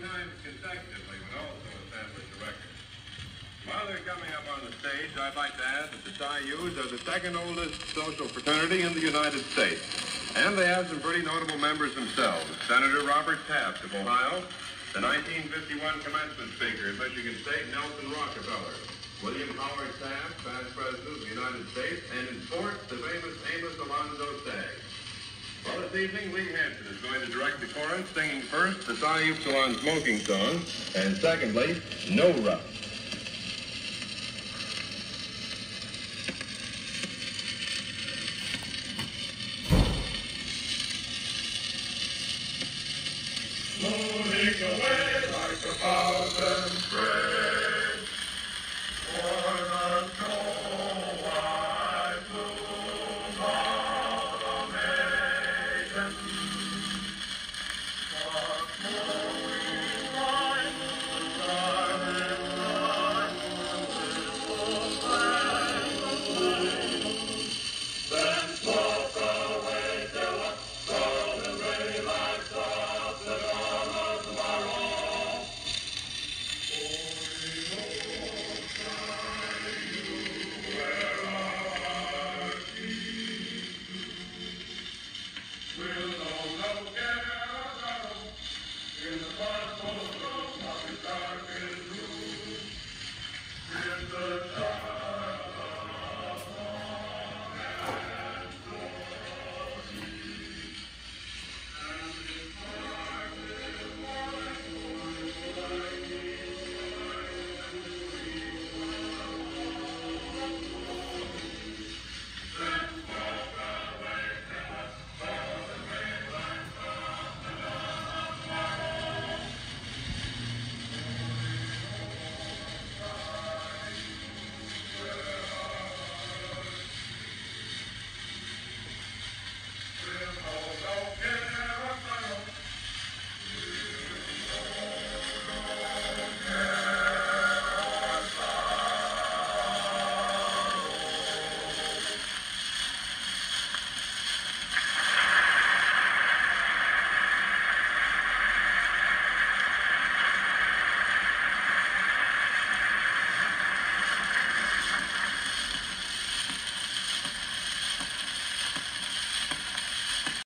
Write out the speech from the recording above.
times consecutively would also establish a record. While they're coming up on the stage, I'd like to add that the Psi U's are the second oldest social fraternity in the United States. And they have some pretty notable members themselves. Senator Robert Taft of Ohio, the 1951 commencement speaker in Michigan State, Nelson Rockefeller, William Howard Taft, past president of the United States, and in sports, the famous Amos Alonzo Staggs. Well, this evening, Lee Hansen is going to direct the chorus, singing first the Psi Upsilon Smoking Song, and secondly, No Rush.